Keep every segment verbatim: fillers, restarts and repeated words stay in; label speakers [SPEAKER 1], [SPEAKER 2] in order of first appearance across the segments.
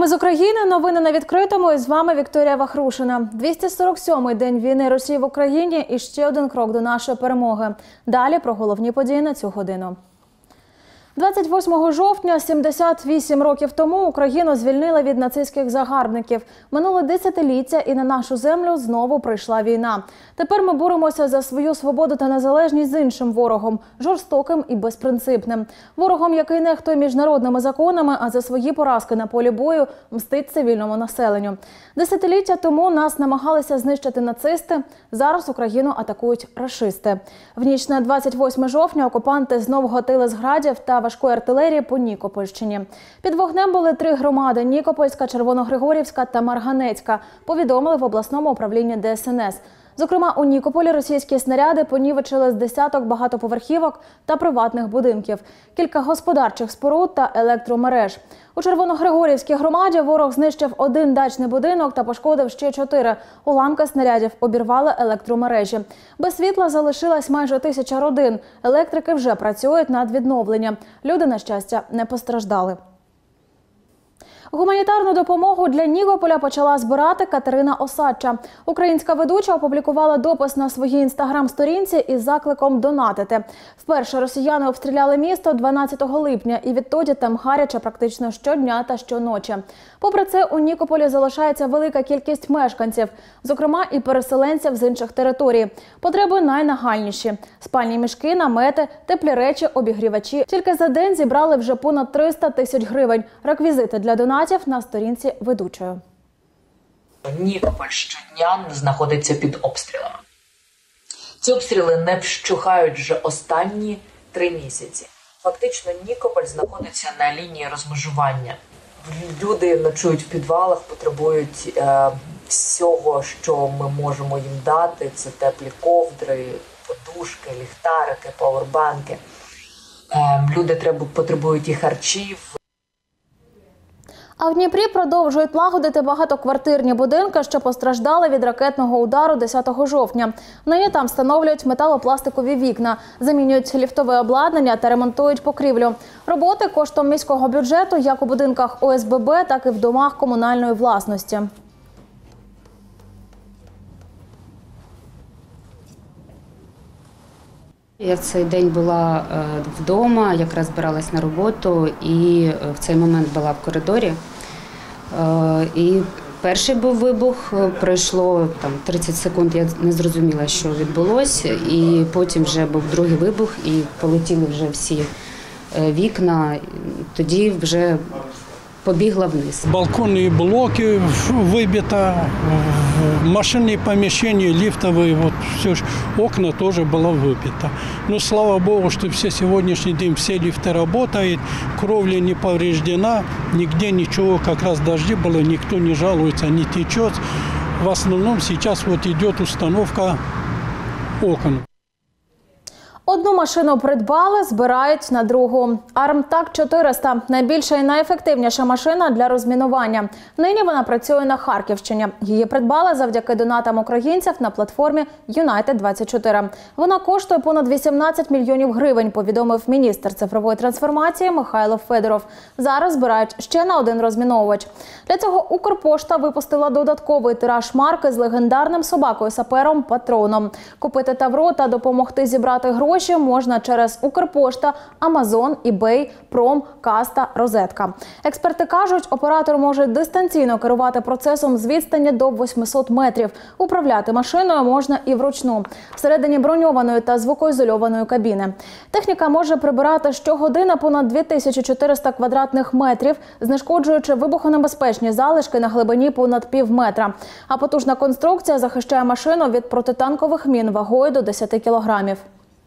[SPEAKER 1] Ми з України. Новини на відкритому. І з вами Вікторія Вахрушина. двісті сорок сьомий день війни Росії в Україні і ще один крок до нашої перемоги. Далі про головні події на цю годину. двадцять восьмого жовтня, сімдесят вісім років тому, Україну звільнили від нацистських загарбників. Минуло десятиліття і на нашу землю знову прийшла війна. Тепер ми боремося за свою свободу та незалежність з іншим ворогом – жорстоким і безпринципним. Ворогом, який нехтує міжнародними законами, а за свої поразки на полі бою мстить цивільному населенню. Десятиліття тому нас намагалися знищити нацисти, зараз Україну атакують рашисти. В ніч на двадцять восьме жовтня окупанти знову гатили з градів та важкої артилерії по Нікопольщині. Під вогнем були три громади – Нікопольська, Червоногригорівська та Марганецька, повідомили в обласному управлінні Де Ес Ен Ес. Зокрема, у Нікополі російські снаряди понівечили з десяток багатоповерхівок та приватних будинків, кілька господарчих споруд та електромереж. У Червоногригорівській громаді ворог знищив один дачний будинок та пошкодив ще чотири. Уламки снарядів обірвали електромережі. Без світла залишилась майже тисяча родин. Електрики вже працюють над відновленням. Люди, на щастя, не постраждали. Гуманітарну допомогу для Нікополя почала збирати Катерина Осадча. Українська ведуча опублікувала допис на своїй інстаграм-сторінці із закликом донатити. Вперше росіяни обстріляли місто дванадцятого липня, і відтоді там гаряче практично щодня та щоночі. Попри це, у Нікополі залишається велика кількість мешканців, зокрема і переселенців з інших територій. Потреби найнагальніші – спальні мішки, намети, теплі речі, обігрівачі. Тільки за день зібрали вже понад триста тисяч гривень. Реквізити для донатів на сторінці ведучої.
[SPEAKER 2] Нікополь щодня знаходиться під обстрілами. Ці обстріли не вщухають вже останні три місяці. Фактично Нікополь знаходиться на лінії розмежування. Люди ночують в підвалах, потребують е, всього, що ми можемо їм дати. Це теплі ковдри, подушки, ліхтарики, пауербанки. Е, люди треба, потребують і харчів.
[SPEAKER 1] А в Дніпрі продовжують лагодити багатоквартирні будинки, що постраждали від ракетного удару десятого жовтня. Нині там встановлюють металопластикові вікна, замінюють ліфтове обладнання та ремонтують покрівлю. Роботи коштом міського бюджету як у будинках О С Б Б, так і в домах комунальної власності.
[SPEAKER 3] Я в цей день була вдома, якраз збиралась на роботу і в цей момент була в коридорі. І перший був вибух, пройшло там тридцять секунд, я не зрозуміла, що відбулося. І потім вже був другий вибух і полетіли вже всі вікна, тоді вже побігла вниз.
[SPEAKER 4] Балконные блоки выбито, машинные помещения, лифтовые, вот все, окна тоже было выбито. Но слава богу, что все сегодняшний день все лифты работают, кровля не повреждена, нигде ничего, как раз дожди было, никто не жалуется, не течет. В основном сейчас вот идет установка окон.
[SPEAKER 1] Одну машину придбали, збирають на другу. Армтак чотириста – найбільша і найефективніша машина для розмінування. Нині вона працює на Харківщині. Її придбали завдяки донатам українців на платформі Юнайтед двадцять чотири. Вона коштує понад вісімнадцять мільйонів гривень, повідомив міністр цифрової трансформації Михайло Федоров. Зараз збирають ще на один розміновувач. Для цього Укрпошта випустила додатковий тираж марки з легендарним собакою-сапером Патроном. Купити тавро та допомогти зібрати гроші можна через Укрпошта, Амазон, eBay, Пром, Каста, Розетка. Експерти кажуть, оператор може дистанційно керувати процесом з відстані до восьмисот метрів. Управляти машиною можна і вручну, всередині броньованої та звукоізольованої кабіни. Техніка може прибирати щогодини понад дві тисячі чотириста квадратних метрів, знешкоджуючи вибухонебезпечні залишки на глибині понад пів метра. А потужна конструкція захищає машину від протитанкових мін вагою до десяти кілограмів.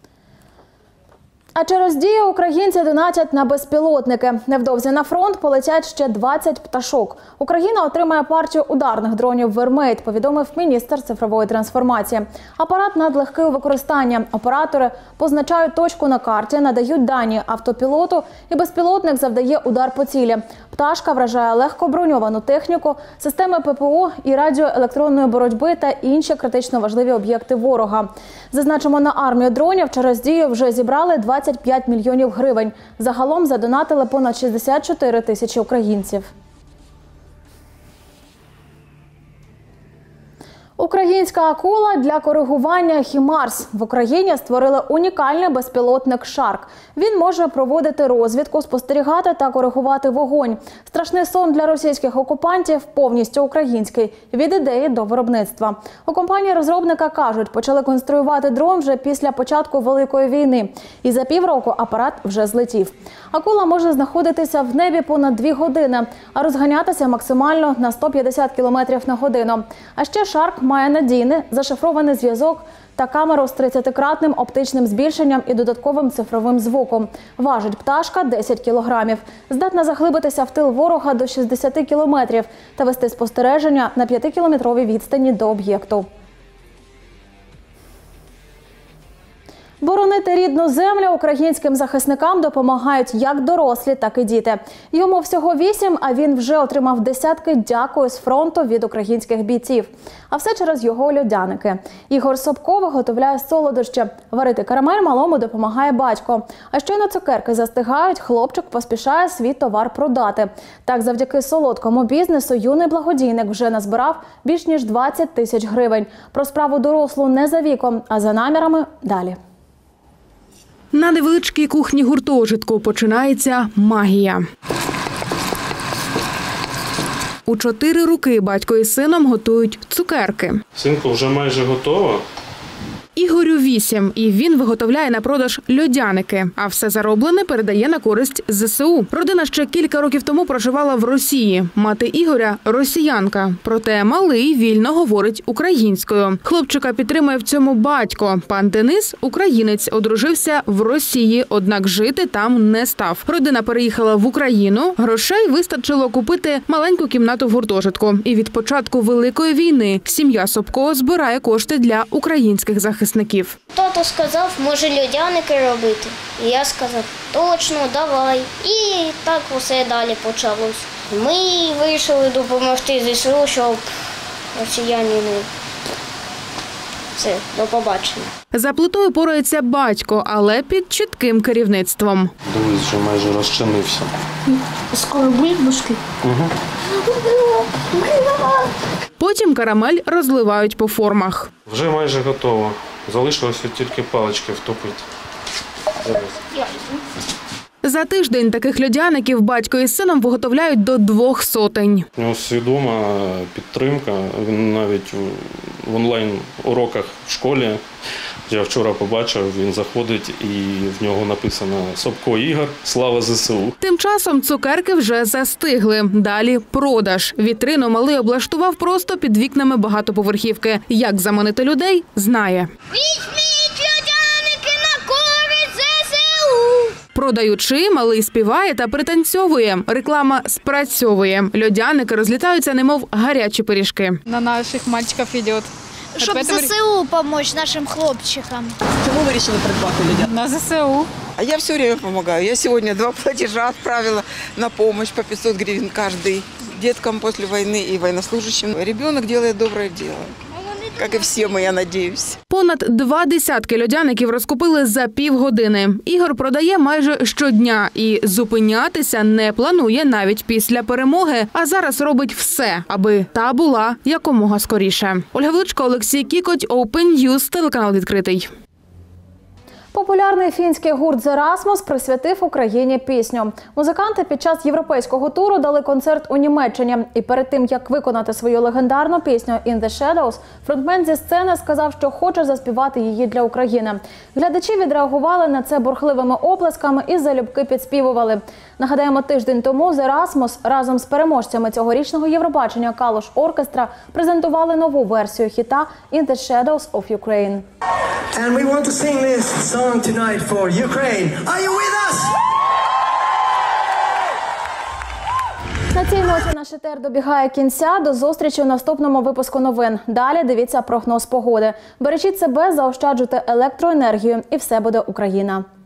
[SPEAKER 1] А через дію українці донатять на безпілотники. Невдовзі на фронт полетять ще двадцять пташок. Україна отримає партію ударних дронів «Вермейт», повідомив міністр цифрової трансформації. Апарат надлегкий у використанні. Оператори позначають точку на карті, надають дані автопілоту, і безпілотник завдає удар по цілі. Пташка вражає легко броньовану техніку, системи П П О і радіоелектронної боротьби та інші критично важливі об'єкти ворога. Зазначимо, на армію дронів через дію вже зібрали двадцять п'ять мільйонів гривень. Загалом задонатили понад шістдесят чотири тисячі українців. Українська акула для коригування хімарс. В Україні створили унікальний безпілотник «Шарк». Він може проводити розвідку, спостерігати та коригувати вогонь. Страшний сон для російських окупантів повністю український – від ідеї до виробництва. У компанії-розробника кажуть, почали конструювати дрон вже після початку Великої війни. І за півроку апарат вже злетів. Акула може знаходитися в небі понад дві години, а розганятися максимально на сто п'ятдесят кілометрів на годину. А ще «Шарк» має надійний зашифрований зв'язок та камеру з тридцятикратним оптичним збільшенням і додатковим цифровим звуком. Важить пташка десять кілограмів. Здатна заглибитися в тил ворога до шістдесят кілометрів та вести спостереження на п'ятикілометровій відстані до об'єкту. Боронити рідну землю українським захисникам допомагають як дорослі, так і діти. Йому всього вісім, а він вже отримав десятки «дякую» з фронту від українських бійців. А все через його льодяники. Ігор Собко виготовляє солодощі. Варити карамель малому допомагає батько. А щойно цукерки застигають, хлопчик поспішає свій товар продати. Так, завдяки солодкому бізнесу юний благодійник вже назбирав більш ніж двадцять тисяч гривень. Про справу дорослу не за віком, а за намірами – далі.
[SPEAKER 5] На невеличкій кухні гуртожитку починається магія. У чотири руки батько із сином готують цукерки.
[SPEAKER 6] Синку, вже майже готово.
[SPEAKER 5] Ігорю вісім, і він виготовляє на продаж льодяники, а все зароблене передає на користь зе се у. Родина ще кілька років тому проживала в Росії. Мати Ігоря – росіянка, проте малий вільно говорить українською. Хлопчика підтримує в цьому батько. Пан Денис – українець, одружився в Росії, однак жити там не став. Родина переїхала в Україну, грошей вистачило купити маленьку кімнату в гуртожитку. І від початку Великої війни сім'я Собко збирає кошти для українських захисників.
[SPEAKER 7] Тато сказав, може льодяники робити. І я сказав, точно, давай. І так усе далі почалось. Ми вирішили допомогти зе се у, щоб росіяни не... Все, до побачення.
[SPEAKER 5] За плитою порається батько, але під чітким керівництвом.
[SPEAKER 6] Дивись, вже майже розчинився.
[SPEAKER 7] Скоро бульбашки.
[SPEAKER 6] Угу.
[SPEAKER 5] Потім карамель розливають по формах.
[SPEAKER 6] Вже майже готово. Залишилося тільки палички втопити.
[SPEAKER 5] За тиждень таких льодяників батько із сином виготовляють до двох сотень.
[SPEAKER 6] У нього свідома підтримка. Він навіть в онлайн-уроках в школі, я вчора побачив, він заходить і в нього написано «Собко Ігор, слава зе се у».
[SPEAKER 5] Тим часом цукерки вже застигли. Далі продаж. Вітрину малий облаштував просто під вікнами багатоповерхівки. Як заманити людей – знає.
[SPEAKER 7] Візьміть льодяники на користь зе се у!
[SPEAKER 5] Продаючи, малий співає та пританцьовує. Реклама спрацьовує. Льодяники розлітаються, немов гарячі пиріжки.
[SPEAKER 8] На наших мальчиків йде.
[SPEAKER 7] Щоб зе се у допомогти нашим хлопчикам.
[SPEAKER 9] Чому ви вирішили придбати льодяники?
[SPEAKER 8] На зе се у.
[SPEAKER 9] А я все время помогаю. Я сегодня два платежа отправила на помощь по пятьсот гривен каждый деткам после войны и военнослужащим. Ребенок делает доброе дело. Як і всі ми, я надіюсь.
[SPEAKER 5] Понад два десятки льодяників розкупили за півгодини. Ігор продає майже щодня і зупинятися не планує навіть після перемоги, а зараз робить все, аби та була якомога скоріше. Ольга Величко, Олексій Кікоть, Open News, телеканал «Відкритий».
[SPEAKER 1] Популярний фінський гурт «Зерасмус» присвятив Україні пісню. Музиканти під час європейського туру дали концерт у Німеччині. І перед тим, як виконати свою легендарну пісню «In the Shadows», фронтмен зі сцени сказав, що хоче заспівати її для України. Глядачі відреагували на це бурхливими оплесками і залюбки підспівували. Нагадаємо, тиждень тому «Зерасмус» разом з переможцями цьогорічного Євробачення «Калуш Оркестра» презентували нову версію хіта «In the Shadows of Ukraine».
[SPEAKER 10] And we want to sing this song tonight for Ukraine. Are you with us?
[SPEAKER 1] На цій ноті наш етер добігає кінця. До зустрічі у наступному випуску новин. Далі дивіться прогноз погоди. Бережіть себе, заощаджуйте електроенергію, і все буде Україна.